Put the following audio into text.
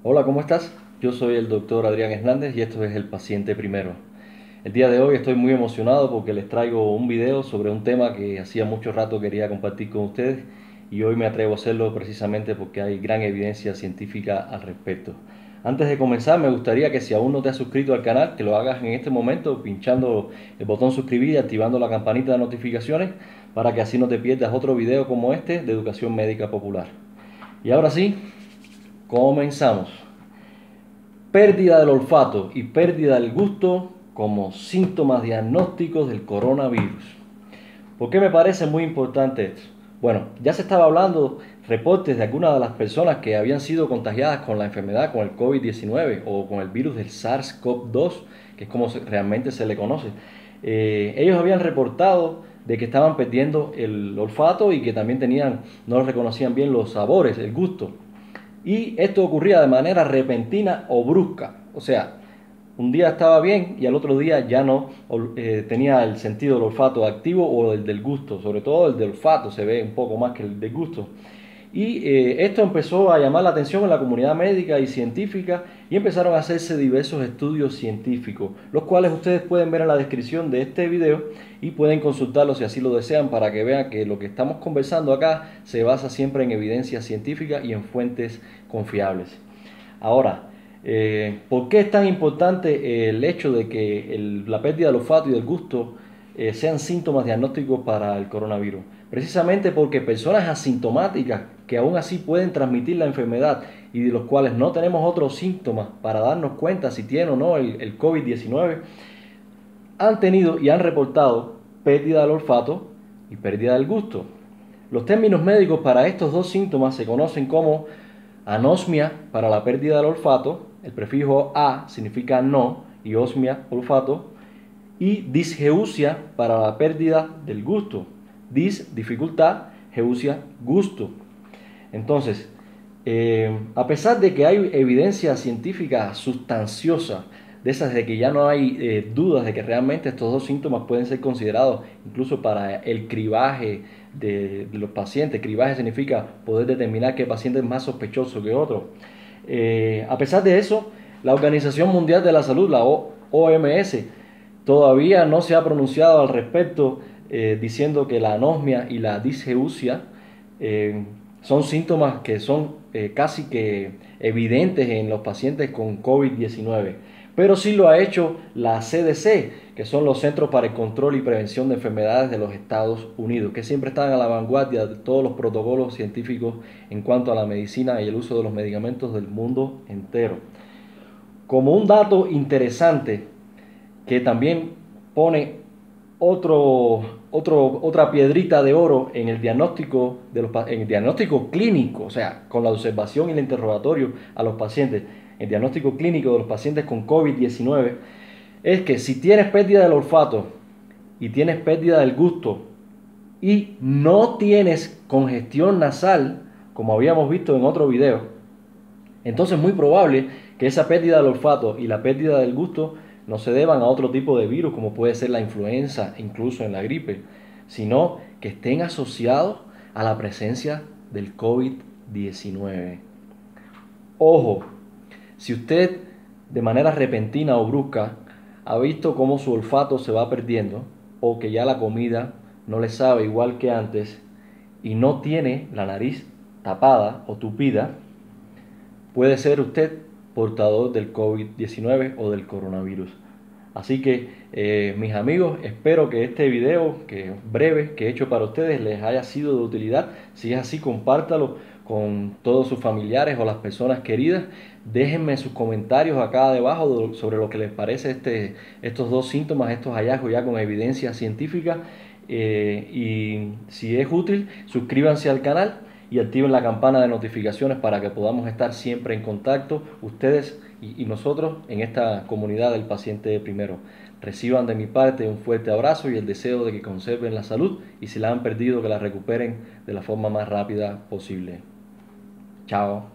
Hola, ¿cómo estás? Yo soy el doctor Adrián Hernández y esto es El Paciente Primero. El día de hoy estoy muy emocionado porque les traigo un video sobre un tema que hacía mucho rato quería compartir con ustedes y hoy me atrevo a hacerlo precisamente porque hay gran evidencia científica al respecto. Antes de comenzar, me gustaría que si aún no te has suscrito al canal, que lo hagas en este momento pinchando el botón suscribir y activando la campanita de notificaciones para que así no te pierdas otro video como este de educación médica popular. Y ahora sí, comenzamos. Pérdida del olfato y pérdida del gusto como síntomas diagnósticos del coronavirus. ¿Por qué me parece muy importante esto? Bueno, ya se estaba hablando reportes de algunas de las personas que habían sido contagiadas con la enfermedad, con el COVID-19 o con el virus del SARS-CoV-2, que es como realmente se le conoce. Ellos habían reportado de que estaban perdiendo el olfato y que también no reconocían bien los sabores, el gusto. Y esto ocurría de manera repentina o brusca. O sea, un día estaba bien y al otro día ya no tenía el sentido del olfato activo o el del gusto. Sobre todo el del olfato se ve un poco más que el del gusto. Y esto empezó a llamar la atención en la comunidad médica y científica y empezaron a hacerse diversos estudios científicos, los cuales ustedes pueden ver en la descripción de este video y pueden consultarlos si así lo desean para que vean que lo que estamos conversando acá se basa siempre en evidencia científica y en fuentes confiables. Ahora, ¿por qué es tan importante el hecho de que la pérdida del olfato y del gusto sean síntomas diagnósticos para el coronavirus? Precisamente porque personas asintomáticas que aún así pueden transmitir la enfermedad y de los cuales no tenemos otros síntomas para darnos cuenta si tienen o no el COVID-19, han tenido y han reportado pérdida del olfato y pérdida del gusto. Los términos médicos para estos dos síntomas se conocen como anosmia para la pérdida del olfato, el prefijo a significa no y osmia, olfato, y disgeusia para la pérdida del gusto. Dis, dificultad, geusia, gusto. Entonces, a pesar de que hay evidencia científica sustanciosa de esas de que ya no hay dudas de que realmente estos dos síntomas pueden ser considerados incluso para el cribaje de los pacientes. Cribaje significa poder determinar qué paciente es más sospechoso que otro. A pesar de eso, la Organización Mundial de la Salud, la OMS, todavía no se ha pronunciado al respecto diciendo que la anosmia y la disgeusia eh, son síntomas que son casi que evidentes en los pacientes con COVID-19. Pero sí lo ha hecho la CDC, que son los Centros para el Control y Prevención de Enfermedades de los Estados Unidos, que siempre están a la vanguardia de todos los protocolos científicos en cuanto a la medicina y el uso de los medicamentos del mundo entero. Como un dato interesante que también pone otra piedrita de oro en el diagnóstico, en el diagnóstico clínico, o sea, con la observación y el interrogatorio a los pacientes, el diagnóstico clínico de los pacientes con COVID-19, es que si tienes pérdida del olfato y tienes pérdida del gusto y no tienes congestión nasal, como habíamos visto en otro video, entonces es muy probable que esa pérdida del olfato y la pérdida del gusto no se deban a otro tipo de virus, como puede ser la influenza, incluso en la gripe, sino que estén asociados a la presencia del COVID-19. Ojo, si usted de manera repentina o brusca ha visto cómo su olfato se va perdiendo o que ya la comida no le sabe igual que antes y no tiene la nariz tapada o tupida, puede ser usted portador del COVID-19 o del coronavirus. Así que mis amigos, espero que este video, que breve, que he hecho para ustedes, les haya sido de utilidad. Si es así, compártalo con todos sus familiares o las personas queridas. Déjenme sus comentarios acá debajo sobre lo que les parece estos dos síntomas, estos hallazgos ya con evidencia científica. Y si es útil, suscríbanse al canal y activen la campana de notificaciones para que podamos estar siempre en contacto, ustedes y nosotros, en esta comunidad del paciente primero. Reciban de mi parte un fuerte abrazo y el deseo de que conserven la salud y si la han perdido, que la recuperen de la forma más rápida posible. Chao.